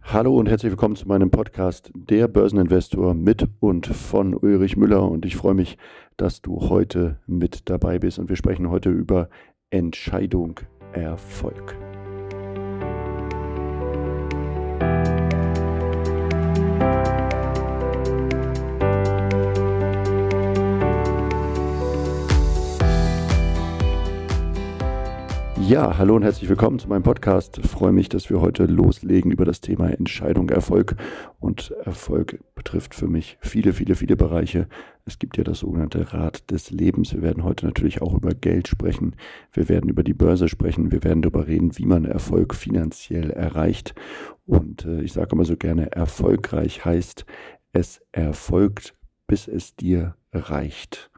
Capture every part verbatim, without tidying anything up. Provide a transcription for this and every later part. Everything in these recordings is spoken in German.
Hallo und herzlich willkommen zu meinem Podcast Der Börseninvestor mit und von Ulrich Müller, und ich freue mich, dass du heute mit dabei bist, und wir sprechen heute über Entscheidung Erfolg. Ja, hallo und herzlich willkommen zu meinem Podcast. Ich freue mich, dass wir heute loslegen über das Thema Entscheidung Erfolg. Und Erfolg betrifft für mich viele, viele, viele Bereiche. Es gibt ja das sogenannte Rad des Lebens. Wir werden heute natürlich auch über Geld sprechen. Wir werden über die Börse sprechen. Wir werden darüber reden, wie man Erfolg finanziell erreicht. Und äh, ich sage immer so gerne, erfolgreich heißt, es erfolgt, bis es dir reicht.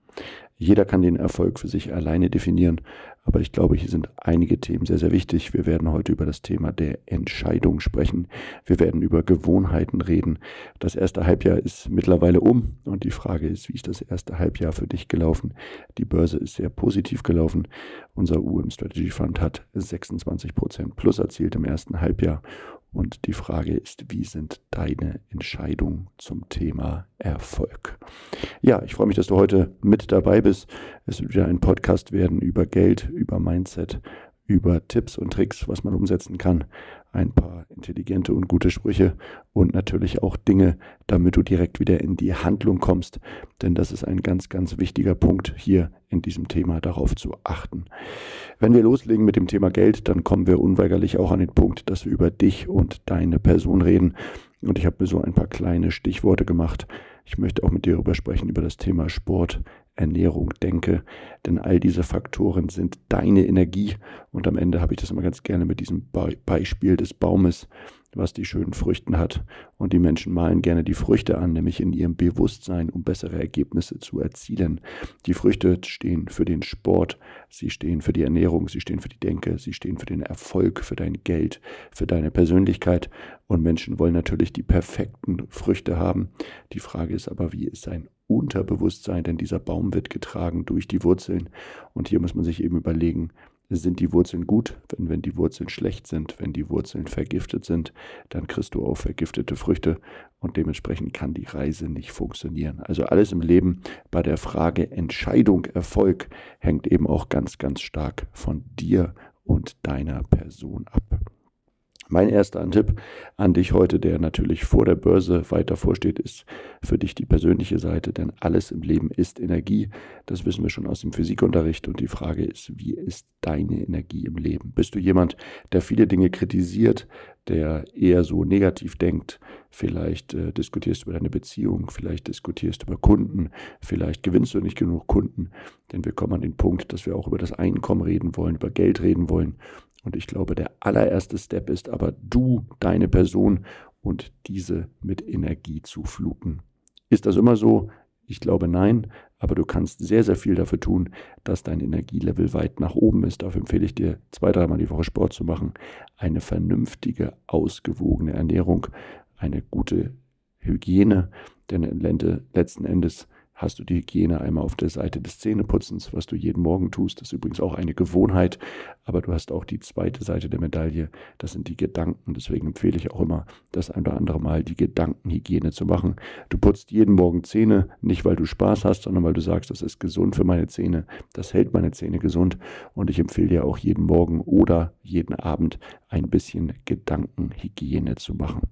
Jeder kann den Erfolg für sich alleine definieren, aber ich glaube, hier sind einige Themen sehr, sehr wichtig. Wir werden heute über das Thema der Entscheidung sprechen. Wir werden über Gewohnheiten reden. Das erste Halbjahr ist mittlerweile um, und die Frage ist, wie ist das erste Halbjahr für dich gelaufen? Die Börse ist sehr positiv gelaufen. Unser U M Strategy Fund hat sechsundzwanzig Prozent plus erzielt im ersten Halbjahr. Und die Frage ist, wie sind deine Entscheidungen zum Thema Erfolg? Ja, ich freue mich, dass du heute mit dabei bist. Es wird wieder ein Podcast werden über Geld, über Mindset, über Tipps und Tricks, was man umsetzen kann. Ein paar intelligente und gute Sprüche und natürlich auch Dinge, damit du direkt wieder in die Handlung kommst. Denn das ist ein ganz, ganz wichtiger Punkt hier in diesem Thema, darauf zu achten. Wenn wir loslegen mit dem Thema Geld, dann kommen wir unweigerlich auch an den Punkt, dass wir über dich und deine Person reden. Und ich habe mir so ein paar kleine Stichworte gemacht. Ich möchte auch mit dir darüber sprechen, über das Thema Sport, Ernährung, Denke, denn all diese Faktoren sind deine Energie, und am Ende habe ich das immer ganz gerne mit diesem Be- Beispiel des Baumes, was die schönen Früchten hat, und die Menschen malen gerne die Früchte an, nämlich in ihrem Bewusstsein, um bessere Ergebnisse zu erzielen. Die Früchte stehen für den Sport, sie stehen für die Ernährung, sie stehen für die Denke, sie stehen für den Erfolg, für dein Geld, für deine Persönlichkeit, und Menschen wollen natürlich die perfekten Früchte haben. Die Frage ist aber, wie ist sein Unterbewusstsein, denn dieser Baum wird getragen durch die Wurzeln, und hier muss man sich eben überlegen, sind die Wurzeln gut? Wenn, wenn die Wurzeln schlecht sind, wenn die Wurzeln vergiftet sind, dann kriegst du auch vergiftete Früchte, und dementsprechend kann die Reise nicht funktionieren. Also alles im Leben bei der Frage Entscheidung, Erfolg hängt eben auch ganz, ganz stark von dir und deiner Person ab. Mein erster Antipp an dich heute, der natürlich vor der Börse weiter vorsteht, ist für dich die persönliche Seite, denn alles im Leben ist Energie. Das wissen wir schon aus dem Physikunterricht, und die Frage ist, wie ist deine Energie im Leben? Bist du jemand, der viele Dinge kritisiert, der eher so negativ denkt? Vielleicht äh, diskutierst du über deine Beziehung, vielleicht diskutierst du über Kunden, vielleicht gewinnst du nicht genug Kunden, denn wir kommen an den Punkt, dass wir auch über das Einkommen reden wollen, über Geld reden wollen. Und ich glaube, der allererste Step ist aber du, deine Person, und diese mit Energie zu fluten. Ist das immer so? Ich glaube, nein, aber du kannst sehr, sehr viel dafür tun, dass dein Energielevel weit nach oben ist. Dafür empfehle ich dir, zwei, dreimal die Woche Sport zu machen, eine vernünftige, ausgewogene Ernährung, eine gute Hygiene, denn letzten Endes hast du die Hygiene einmal auf der Seite des Zähneputzens, was du jeden Morgen tust. Das ist übrigens auch eine Gewohnheit, aber du hast auch die zweite Seite der Medaille, das sind die Gedanken. Deswegen empfehle ich auch immer, das ein oder andere Mal die Gedankenhygiene zu machen. Du putzt jeden Morgen Zähne, nicht weil du Spaß hast, sondern weil du sagst, das ist gesund für meine Zähne, das hält meine Zähne gesund, und ich empfehle dir auch jeden Morgen oder jeden Abend ein bisschen Gedankenhygiene zu machen.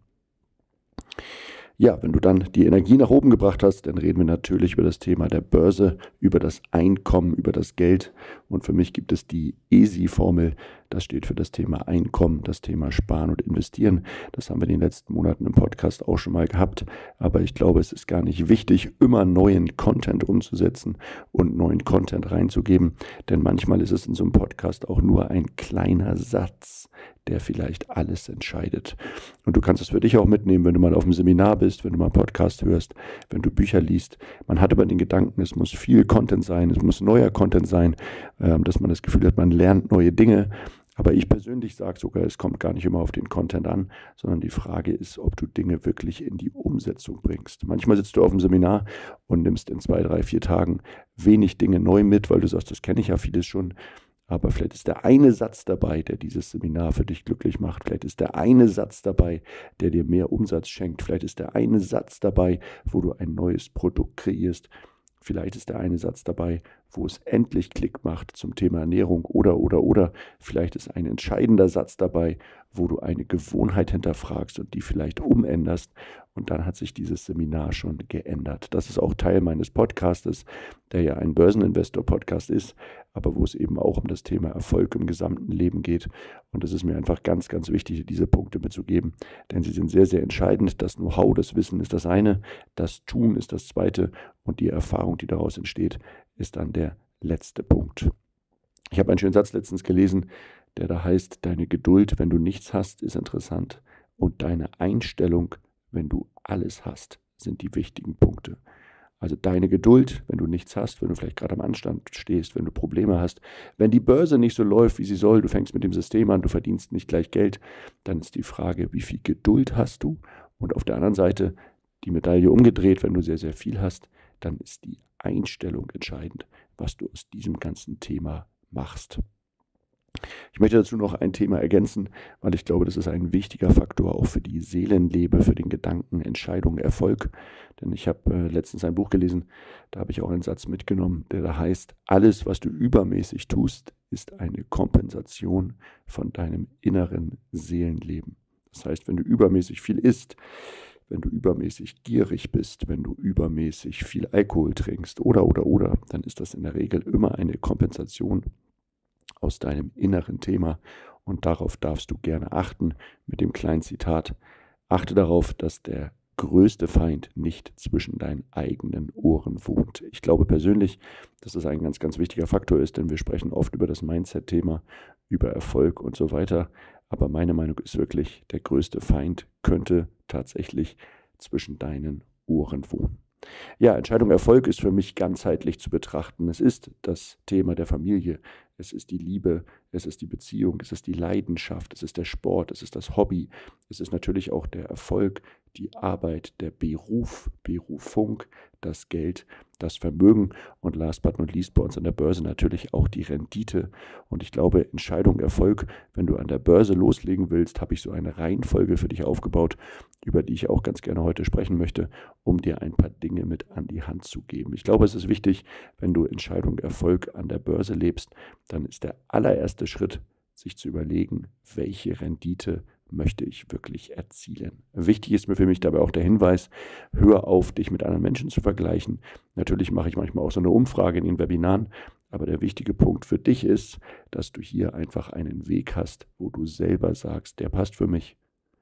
Ja, wenn du dann die Energie nach oben gebracht hast, dann reden wir natürlich über das Thema der Börse, über das Einkommen, über das Geld. Und für mich gibt es die E S I-Formel. Das steht für das Thema Einkommen, das Thema Sparen und Investieren. Das haben wir in den letzten Monaten im Podcast auch schon mal gehabt. Aber ich glaube, es ist gar nicht wichtig, immer neuen Content umzusetzen und neuen Content reinzugeben. Denn manchmal ist es in so einem Podcast auch nur ein kleiner Satz, der vielleicht alles entscheidet. Und du kannst es für dich auch mitnehmen, wenn du mal auf einem Seminar bist, wenn du mal einen Podcast hörst, wenn du Bücher liest. Man hat immer den Gedanken, es muss viel Content sein, es muss neuer Content sein, dass man das Gefühl hat, man lernt neue Dinge. Aber ich persönlich sage sogar, es kommt gar nicht immer auf den Content an, sondern die Frage ist, ob du Dinge wirklich in die Umsetzung bringst. Manchmal sitzt du auf dem Seminar und nimmst in zwei, drei, vier Tagen wenig Dinge neu mit, weil du sagst, das kenne ich ja vieles schon. Aber vielleicht ist der eine Satz dabei, der dieses Seminar für dich glücklich macht. Vielleicht ist der eine Satz dabei, der dir mehr Umsatz schenkt. Vielleicht ist der eine Satz dabei, wo du ein neues Produkt kreierst. Vielleicht ist der eine Satz dabei, wo es endlich Klick macht zum Thema Ernährung oder, oder, oder. Vielleicht ist ein entscheidender Satz dabei, wo du eine Gewohnheit hinterfragst und die vielleicht umänderst. Und dann hat sich dieses Seminar schon geändert. Das ist auch Teil meines Podcastes, der ja ein Börseninvestor-Podcast ist, aber wo es eben auch um das Thema Erfolg im gesamten Leben geht. Und es ist mir einfach ganz, ganz wichtig, diese Punkte mitzugeben, denn sie sind sehr, sehr entscheidend. Das Know-how, das Wissen ist das eine, das Tun ist das zweite und die Erfahrung, die daraus entsteht, ist dann der letzte Punkt. Ich habe einen schönen Satz letztens gelesen, der da heißt, deine Geduld, wenn du nichts hast, ist interessant und deine Einstellung, wenn du alles hast, sind die wichtigen Punkte. Also deine Geduld, wenn du nichts hast, wenn du vielleicht gerade am Anstand stehst, wenn du Probleme hast, wenn die Börse nicht so läuft, wie sie soll, du fängst mit dem System an, du verdienst nicht gleich Geld, dann ist die Frage, wie viel Geduld hast du? Und auf der anderen Seite die Medaille umgedreht, wenn du sehr, sehr viel hast, dann ist die Einstellung entscheidend, was du aus diesem ganzen Thema machst. Ich möchte dazu noch ein Thema ergänzen, weil ich glaube, das ist ein wichtiger Faktor auch für die Seelenlebe, für den Gedanken, Entscheidung, Erfolg. Denn ich habe äh, letztens ein Buch gelesen, da habe ich auch einen Satz mitgenommen, der da heißt, alles, was du übermäßig tust, ist eine Kompensation von deinem inneren Seelenleben. Das heißt, wenn du übermäßig viel isst, wenn du übermäßig gierig bist, wenn du übermäßig viel Alkohol trinkst oder, oder, oder, dann ist das in der Regel immer eine Kompensation aus deinem inneren Thema und darauf darfst du gerne achten mit dem kleinen Zitat. Achte darauf, dass der größte Feind nicht zwischen deinen eigenen Ohren wohnt. Ich glaube persönlich, dass das ein ganz, ganz wichtiger Faktor ist, denn wir sprechen oft über das Mindset-Thema, über Erfolg und so weiter. Aber meine Meinung ist wirklich, der größte Feind könnte tatsächlich zwischen deinen Ohren wohnen. Ja, Entscheidung Erfolg ist für mich ganzheitlich zu betrachten. Es ist das Thema der Familie, es ist die Liebe, es ist die Beziehung, es ist die Leidenschaft, es ist der Sport, es ist das Hobby, es ist natürlich auch der Erfolg, die Arbeit, der Beruf, Berufung, das Geld, das Vermögen und last but not least bei uns an der Börse natürlich auch die Rendite. Und ich glaube, Entscheidung Erfolg, wenn du an der Börse loslegen willst, habe ich so eine Reihenfolge für dich aufgebaut, über die ich auch ganz gerne heute sprechen möchte, um dir ein paar Dinge mit an die Hand zu geben. Ich glaube, es ist wichtig, wenn du Entscheidung Erfolg an der Börse lebst, dann ist der allererste Schritt, sich zu überlegen, welche Rendite möchte ich wirklich erzielen. Wichtig ist mir für mich dabei auch der Hinweis, hör auf, dich mit anderen Menschen zu vergleichen. Natürlich mache ich manchmal auch so eine Umfrage in den Webinaren, aber der wichtige Punkt für dich ist, dass du hier einfach einen Weg hast, wo du selber sagst, der passt für mich,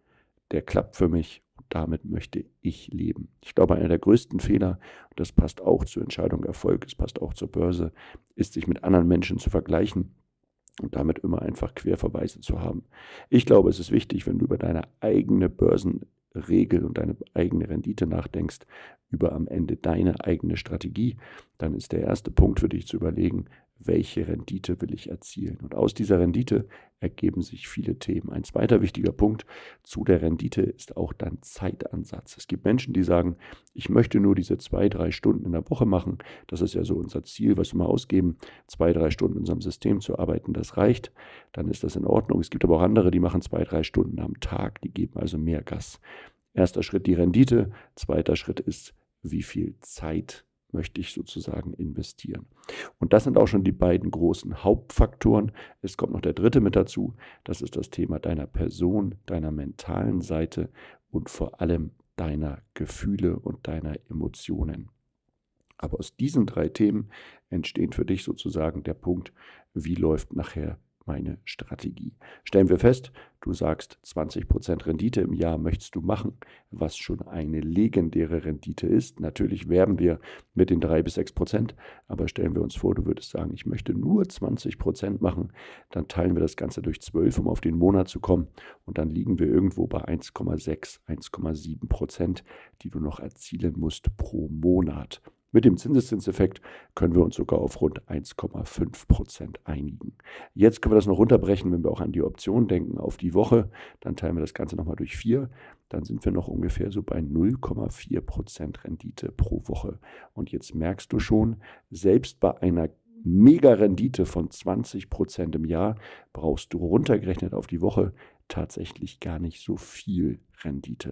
der klappt für mich und damit möchte ich leben. Ich glaube, einer der größten Fehler, und das passt auch zur Entscheidung Erfolg, es passt auch zur Börse, ist, sich mit anderen Menschen zu vergleichen und damit immer einfach Querverweise zu haben. Ich glaube, es ist wichtig, wenn du über deine eigene Börsenregel und deine eigene Rendite nachdenkst, über am Ende deine eigene Strategie, dann ist der erste Punkt für dich zu überlegen, welche Rendite will ich erzielen. Und aus dieser Rendite ergeben sich viele Themen. Ein zweiter wichtiger Punkt zu der Rendite ist auch dein Zeitansatz. Es gibt Menschen, die sagen, ich möchte nur diese zwei, drei Stunden in der Woche machen. Das ist ja so unser Ziel, was wir mal ausgeben. Zwei, drei Stunden in unserem System zu arbeiten, das reicht. Dann ist das in Ordnung. Es gibt aber auch andere, die machen zwei, drei Stunden am Tag. Die geben also mehr Gas. Erster Schritt die Rendite. Zweiter Schritt ist, wie viel Zeit möchte ich sozusagen investieren. Und das sind auch schon die beiden großen Hauptfaktoren. Es kommt noch der dritte mit dazu. Das ist das Thema deiner Person, deiner mentalen Seite und vor allem deiner Gefühle und deiner Emotionen. Aber aus diesen drei Themen entsteht für dich sozusagen der Punkt, wie läuft nachher meine Strategie. Stellen wir fest, du sagst, zwanzig Prozent Rendite im Jahr möchtest du machen, was schon eine legendäre Rendite ist. Natürlich werben wir mit den drei bis sechs Prozent, aber stellen wir uns vor, du würdest sagen, ich möchte nur zwanzig Prozent machen, dann teilen wir das Ganze durch zwölf, um auf den Monat zu kommen und dann liegen wir irgendwo bei eins Komma sechs, eins Komma sieben Prozent, die du noch erzielen musst pro Monat. Mit dem Zinseszinseffekt können wir uns sogar auf rund eins Komma fünf Prozent einigen. Jetzt können wir das noch runterbrechen, wenn wir auch an die Option denken, auf die Woche. Dann teilen wir das Ganze nochmal durch vier. Dann sind wir noch ungefähr so bei null Komma vier Prozent Rendite pro Woche. Und jetzt merkst du schon, selbst bei einer Mega-Rendite von zwanzig Prozent im Jahr brauchst du runtergerechnet auf die Woche tatsächlich gar nicht so viel Rendite.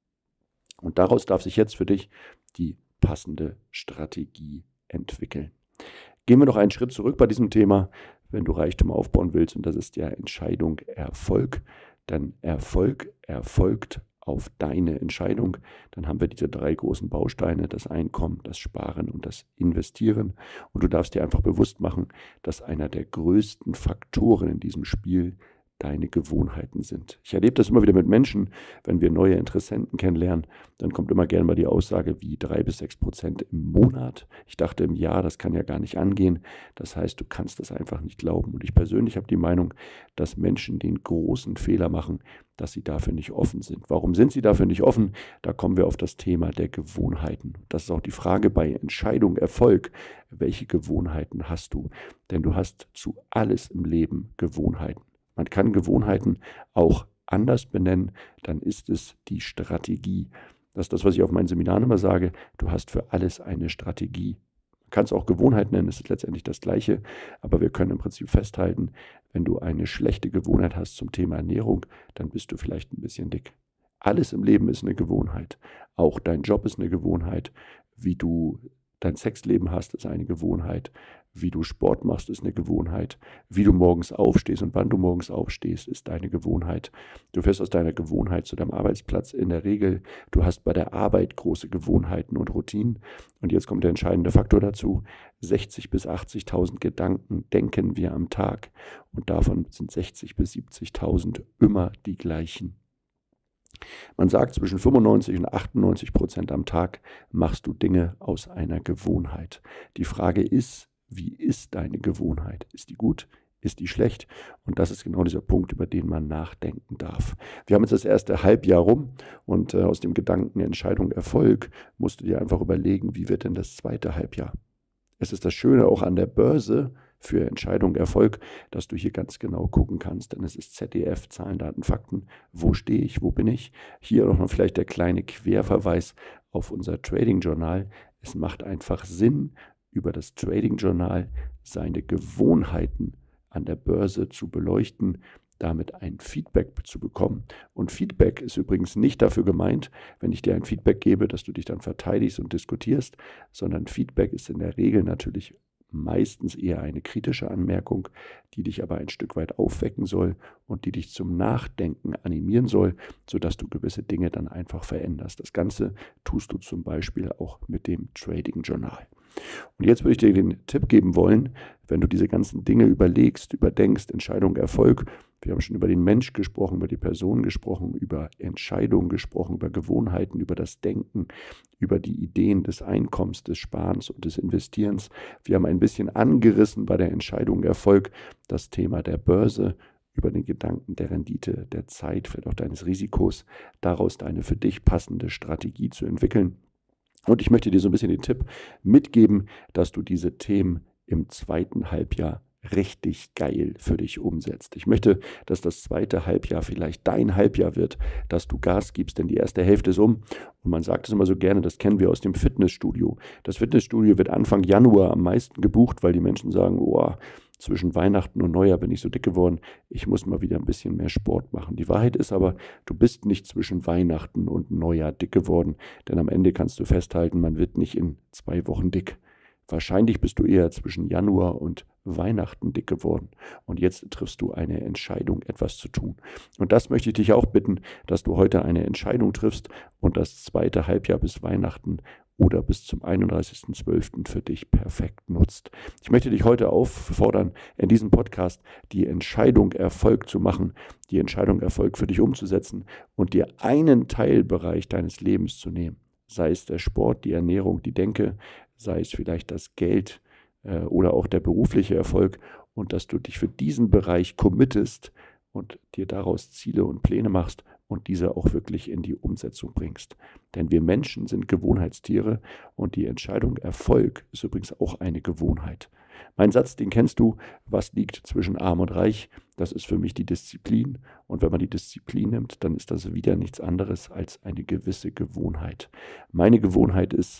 Und daraus darf sich jetzt für dich die passende Strategie entwickeln. Gehen wir noch einen Schritt zurück bei diesem Thema, wenn du Reichtum aufbauen willst, und das ist ja Entscheidung Erfolg. Dann Erfolg erfolgt auf deine Entscheidung. Dann haben wir diese drei großen Bausteine, das Einkommen, das Sparen und das Investieren. Und du darfst dir einfach bewusst machen, dass einer der größten Faktoren in diesem Spiel deine Gewohnheiten sind. Ich erlebe das immer wieder mit Menschen, wenn wir neue Interessenten kennenlernen, dann kommt immer gerne mal die Aussage wie drei bis sechs Prozent im Monat. Ich dachte im Jahr, das kann ja gar nicht angehen. Das heißt, du kannst das einfach nicht glauben. Und ich persönlich habe die Meinung, dass Menschen den großen Fehler machen, dass sie dafür nicht offen sind. Warum sind sie dafür nicht offen? Da kommen wir auf das Thema der Gewohnheiten. Das ist auch die Frage bei Entscheidung Erfolg. Welche Gewohnheiten hast du? Denn du hast zu alles im Leben Gewohnheiten. Man kann Gewohnheiten auch anders benennen, dann ist es die Strategie. Das ist das, was ich auf meinen Seminaren immer sage, du hast für alles eine Strategie. Man kann es auch Gewohnheit nennen, es ist letztendlich das Gleiche, aber wir können im Prinzip festhalten, wenn du eine schlechte Gewohnheit hast zum Thema Ernährung, dann bist du vielleicht ein bisschen dick. Alles im Leben ist eine Gewohnheit. Auch dein Job ist eine Gewohnheit, wie du dein Sexleben hast, ist eine Gewohnheit. Wie du Sport machst, ist eine Gewohnheit. Wie du morgens aufstehst und wann du morgens aufstehst, ist deine Gewohnheit. Du fährst aus deiner Gewohnheit zu deinem Arbeitsplatz in der Regel. Du hast bei der Arbeit große Gewohnheiten und Routinen. Und jetzt kommt der entscheidende Faktor dazu. sechzig bis achtzigtausend Gedanken denken wir am Tag. Und davon sind sechzig bis siebzigtausend immer die gleichen. Man sagt, zwischen fünfundneunzig und achtundneunzig Prozent am Tag machst du Dinge aus einer Gewohnheit. Die Frage ist, wie ist deine Gewohnheit? Ist die gut? Ist die schlecht? Und das ist genau dieser Punkt, über den man nachdenken darf. Wir haben jetzt das erste Halbjahr rum und äh, aus dem Gedanken Entscheidung Erfolg musst du dir einfach überlegen, wie wird denn das zweite Halbjahr? Es ist das Schöne auch an der Börse für Entscheidung Erfolg, dass du hier ganz genau gucken kannst, denn es ist Z D F, Zahlen, Daten, Fakten. Wo stehe ich? Wo bin ich? Hier noch vielleicht der kleine Querverweis auf unser Trading-Journal. Es macht einfach Sinn, über das Trading-Journal seine Gewohnheiten an der Börse zu beleuchten, damit ein Feedback zu bekommen. Und Feedback ist übrigens nicht dafür gemeint, wenn ich dir ein Feedback gebe, dass du dich dann verteidigst und diskutierst, sondern Feedback ist in der Regel natürlich meistens eher eine kritische Anmerkung, die dich aber ein Stück weit aufwecken soll und die dich zum Nachdenken animieren soll, sodass du gewisse Dinge dann einfach veränderst. Das Ganze tust du zum Beispiel auch mit dem Trading-Journal. Und jetzt würde ich dir den Tipp geben wollen, wenn du diese ganzen Dinge überlegst, überdenkst, Entscheidung, Erfolg. Wir haben schon über den Mensch gesprochen, über die Person gesprochen, über Entscheidungen gesprochen, über Gewohnheiten, über das Denken, über die Ideen des Einkommens, des Sparens und des Investierens. Wir haben ein bisschen angerissen bei der Entscheidung, Erfolg, das Thema der Börse, über den Gedanken der Rendite, der Zeit, vielleicht auch deines Risikos, daraus eine für dich passende Strategie zu entwickeln. Und ich möchte dir so ein bisschen den Tipp mitgeben, dass du diese Themen im zweiten Halbjahr richtig geil für dich umsetzt. Ich möchte, dass das zweite Halbjahr vielleicht dein Halbjahr wird, dass du Gas gibst, denn die erste Hälfte ist um. Und man sagt es immer so gerne, das kennen wir aus dem Fitnessstudio. Das Fitnessstudio wird Anfang Januar am meisten gebucht, weil die Menschen sagen, oh, zwischen Weihnachten und Neujahr bin ich so dick geworden, ich muss mal wieder ein bisschen mehr Sport machen. Die Wahrheit ist aber, du bist nicht zwischen Weihnachten und Neujahr dick geworden, denn am Ende kannst du festhalten, man wird nicht in zwei Wochen dick. Wahrscheinlich bist du eher zwischen Januar und Weihnachten dick geworden. Und jetzt triffst du eine Entscheidung, etwas zu tun. Und das möchte ich dich auch bitten, dass du heute eine Entscheidung triffst und das zweite Halbjahr bis Weihnachten oder bis zum einunddreißigsten zwölften für dich perfekt nutzt. Ich möchte dich heute auffordern, in diesem Podcast die Entscheidung Erfolg zu machen, die Entscheidung Erfolg für dich umzusetzen und dir einen Teilbereich deines Lebens zu nehmen. Sei es der Sport, die Ernährung, die Denke, sei es vielleicht das Geld äh, oder auch der berufliche Erfolg und dass du dich für diesen Bereich committest und dir daraus Ziele und Pläne machst und diese auch wirklich in die Umsetzung bringst. Denn wir Menschen sind Gewohnheitstiere und die Entscheidung Erfolg ist übrigens auch eine Gewohnheit. Mein Satz, den kennst du, was liegt zwischen Arm und Reich? Das ist für mich die Disziplin. Und wenn man die Disziplin nimmt, dann ist das wieder nichts anderes als eine gewisse Gewohnheit. Meine Gewohnheit ist,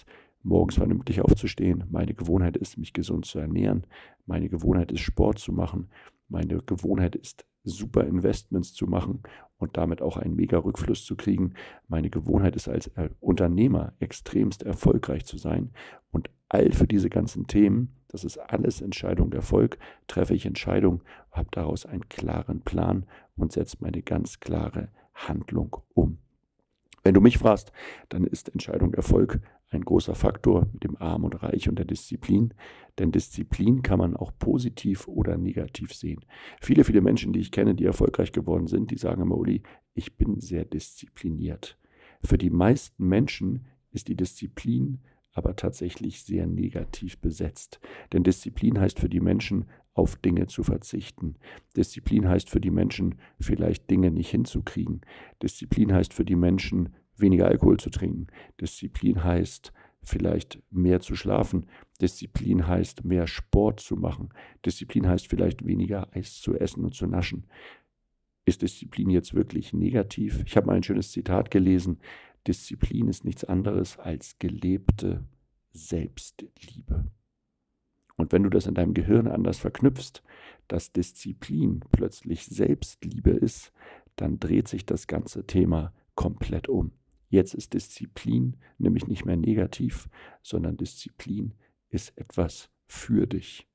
morgens vernünftig aufzustehen. Meine Gewohnheit ist, mich gesund zu ernähren. Meine Gewohnheit ist, Sport zu machen. Meine Gewohnheit ist, super Investments zu machen und damit auch einen mega Rückfluss zu kriegen. Meine Gewohnheit ist, als Unternehmer extremst erfolgreich zu sein. Und all für diese ganzen Themen, das ist alles Entscheidung, Erfolg, treffe ich Entscheidungen, habe daraus einen klaren Plan und setze meine ganz klare Handlung um. Wenn du mich fragst, dann ist Entscheidung Erfolg ein großer Faktor mit dem Arm und Reich und der Disziplin. Denn Disziplin kann man auch positiv oder negativ sehen. Viele, viele Menschen, die ich kenne, die erfolgreich geworden sind, die sagen immer, Uli, ich bin sehr diszipliniert. Für die meisten Menschen ist die Disziplin aber tatsächlich sehr negativ besetzt. Denn Disziplin heißt für die Menschen, auf Dinge zu verzichten. Disziplin heißt für die Menschen, vielleicht Dinge nicht hinzukriegen. Disziplin heißt für die Menschen, weniger Alkohol zu trinken. Disziplin heißt, vielleicht mehr zu schlafen. Disziplin heißt, mehr Sport zu machen. Disziplin heißt vielleicht weniger Eis zu essen und zu naschen. Ist Disziplin jetzt wirklich negativ? Ich habe mal ein schönes Zitat gelesen. Disziplin ist nichts anderes als gelebte Selbstliebe. Und wenn du das in deinem Gehirn anders verknüpfst, dass Disziplin plötzlich Selbstliebe ist, dann dreht sich das ganze Thema komplett um. Jetzt ist Disziplin nämlich nicht mehr negativ, sondern Disziplin ist etwas für dich.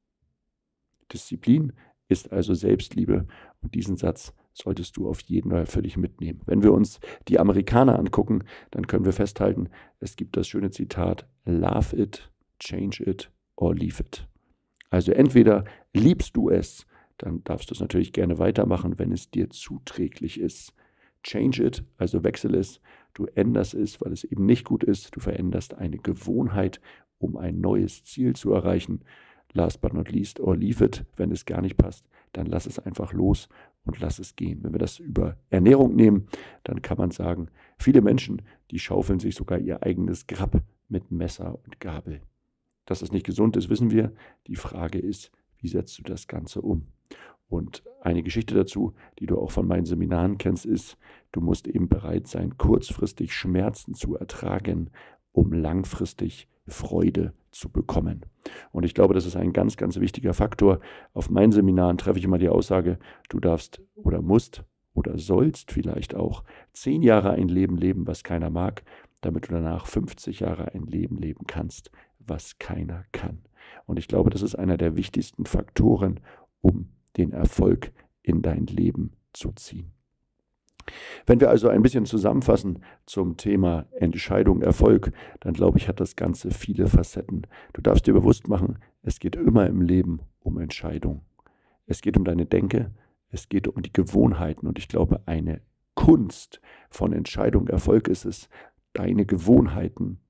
Disziplin ist also Selbstliebe und diesen Satz solltest du auf jeden Fall für dich mitnehmen. Wenn wir uns die Amerikaner angucken, dann können wir festhalten, es gibt das schöne Zitat, love it, change it or leave it. Also entweder liebst du es, dann darfst du es natürlich gerne weitermachen, wenn es dir zuträglich ist. Change it, also wechsel es, du änderst es, weil es eben nicht gut ist, du veränderst eine Gewohnheit, um ein neues Ziel zu erreichen. Last but not least, or leave it, wenn es gar nicht passt, dann lass es einfach los und lass es gehen. Wenn wir das über Ernährung nehmen, dann kann man sagen, viele Menschen, die schaufeln sich sogar ihr eigenes Grab mit Messer und Gabel. Dass es nicht gesund ist, wissen wir. Die Frage ist, wie setzt du das Ganze um? Und eine Geschichte dazu, die du auch von meinen Seminaren kennst, ist, du musst eben bereit sein, kurzfristig Schmerzen zu ertragen, um langfristig Freude zu bekommen. Und ich glaube, das ist ein ganz, ganz wichtiger Faktor. Auf meinen Seminaren treffe ich immer die Aussage, du darfst oder musst oder sollst vielleicht auch zehn Jahre ein Leben leben, was keiner mag, damit du danach fünfzig Jahre ein Leben leben kannst, was keiner kann. Und ich glaube, das ist einer der wichtigsten Faktoren, um den Erfolg in dein Leben zu ziehen. Wenn wir also ein bisschen zusammenfassen zum Thema Entscheidung, Erfolg, dann glaube ich, hat das Ganze viele Facetten. Du darfst dir bewusst machen, es geht immer im Leben um Entscheidung. Es geht um deine Denke, es geht um die Gewohnheiten und ich glaube, eine Kunst von Entscheidung, Erfolg ist es, deine Gewohnheiten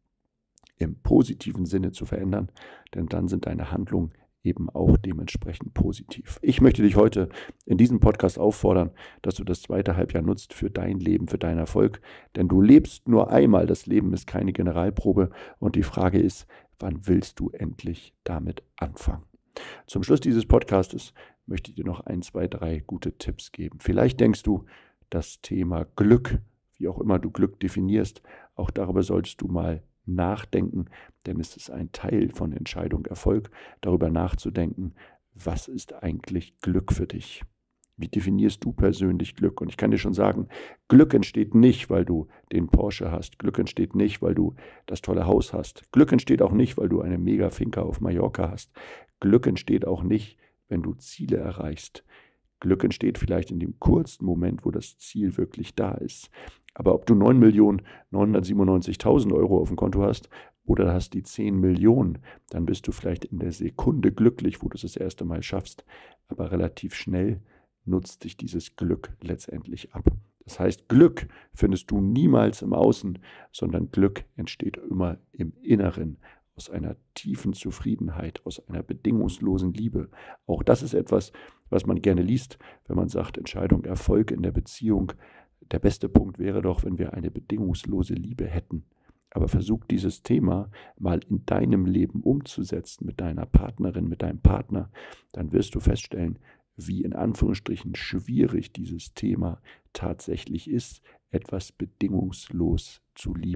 im positiven Sinne zu verändern, denn dann sind deine Handlungen eben auch dementsprechend positiv. Ich möchte dich heute in diesem Podcast auffordern, dass du das zweite Halbjahr nutzt für dein Leben, für deinen Erfolg, denn du lebst nur einmal, das Leben ist keine Generalprobe und die Frage ist, wann willst du endlich damit anfangen? Zum Schluss dieses Podcastes möchte ich dir noch ein, zwei, drei gute Tipps geben. Vielleicht denkst du, das Thema Glück, wie auch immer du Glück definierst, auch darüber solltest du mal nachdenken, denn es ist ein Teil von Entscheidung, Erfolg, darüber nachzudenken, was ist eigentlich Glück für dich? Wie definierst du persönlich Glück? Und ich kann dir schon sagen, Glück entsteht nicht, weil du den Porsche hast. Glück entsteht nicht, weil du das tolle Haus hast. Glück entsteht auch nicht, weil du eine mega Finca auf Mallorca hast. Glück entsteht auch nicht, wenn du Ziele erreichst. Glück entsteht vielleicht in dem kurzen Moment, wo das Ziel wirklich da ist. Aber ob du neun Millionen neunhundertsiebenundneunzigtausend Euro auf dem Konto hast oder hast die zehn Millionen, dann bist du vielleicht in der Sekunde glücklich, wo du es das erste Mal schaffst. Aber relativ schnell nutzt dich dieses Glück letztendlich ab. Das heißt, Glück findest du niemals im Außen, sondern Glück entsteht immer im Inneren, aus einer tiefen Zufriedenheit, aus einer bedingungslosen Liebe. Auch das ist etwas, was man gerne liest, wenn man sagt, Entscheidung, Erfolg in der Beziehung. Der beste Punkt wäre doch, wenn wir eine bedingungslose Liebe hätten. Aber versuch dieses Thema mal in deinem Leben umzusetzen, mit deiner Partnerin, mit deinem Partner, dann wirst du feststellen, wie in Anführungsstrichen schwierig dieses Thema tatsächlich ist, etwas bedingungslos zu lieben.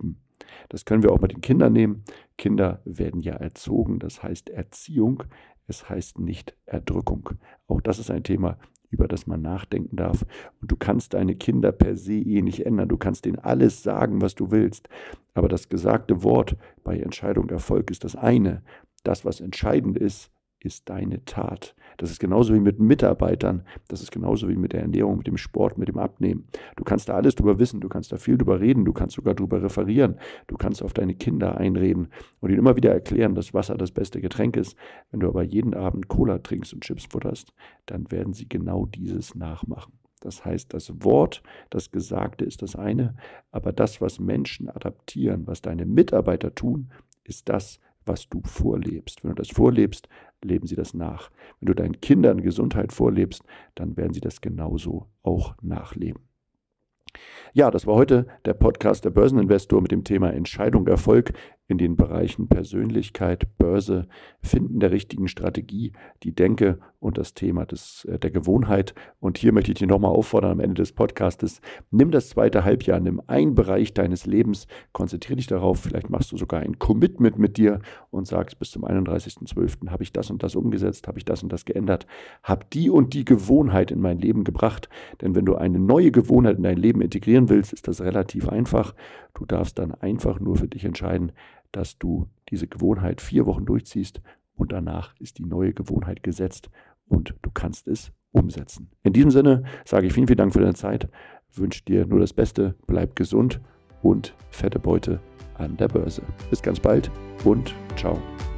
Das können wir auch mit den Kindern nehmen. Kinder werden ja erzogen, das heißt Erziehung, es heißt nicht Erdrückung. Auch das ist ein Thema, über das man nachdenken darf. Und du kannst deine Kinder per se eh nicht ändern. Du kannst denen alles sagen, was du willst. Aber das gesagte Wort bei Entscheidung Erfolg ist das eine. Das, was entscheidend ist, ist deine Tat. Das ist genauso wie mit Mitarbeitern, das ist genauso wie mit der Ernährung, mit dem Sport, mit dem Abnehmen. Du kannst da alles drüber wissen, du kannst da viel drüber reden, du kannst sogar drüber referieren, du kannst auf deine Kinder einreden und ihnen immer wieder erklären, dass Wasser das beste Getränk ist. Wenn du aber jeden Abend Cola trinkst und Chips futterst, dann werden sie genau dieses nachmachen. Das heißt, das Wort, das Gesagte ist das eine, aber das, was Menschen adaptieren, was deine Mitarbeiter tun, ist das, was du vorlebst. Wenn du das vorlebst, leben sie das nach. Wenn du deinen Kindern Gesundheit vorlebst, dann werden sie das genauso auch nachleben. Ja, das war heute der Podcast der Börseninvestor mit dem Thema Entscheidung Erfolg in den Bereichen Persönlichkeit, Börse, Finden der richtigen Strategie, die Denke und das Thema des, der Gewohnheit. Und hier möchte ich dich nochmal auffordern am Ende des Podcastes, nimm das zweite Halbjahr, nimm einen Bereich deines Lebens, konzentriere dich darauf, vielleicht machst du sogar ein Commitment mit dir und sagst, bis zum einunddreißigsten zwölften habe ich das und das umgesetzt, habe ich das und das geändert, habe die und die Gewohnheit in mein Leben gebracht. Denn wenn du eine neue Gewohnheit in dein Leben integrieren willst, ist das relativ einfach. Du darfst dann einfach nur für dich entscheiden, dass du diese Gewohnheit vier Wochen durchziehst und danach ist die neue Gewohnheit gesetzt und du kannst es umsetzen. In diesem Sinne sage ich vielen, vielen Dank für deine Zeit, wünsche dir nur das Beste, bleib gesund und fette Beute an der Börse. Bis ganz bald und ciao.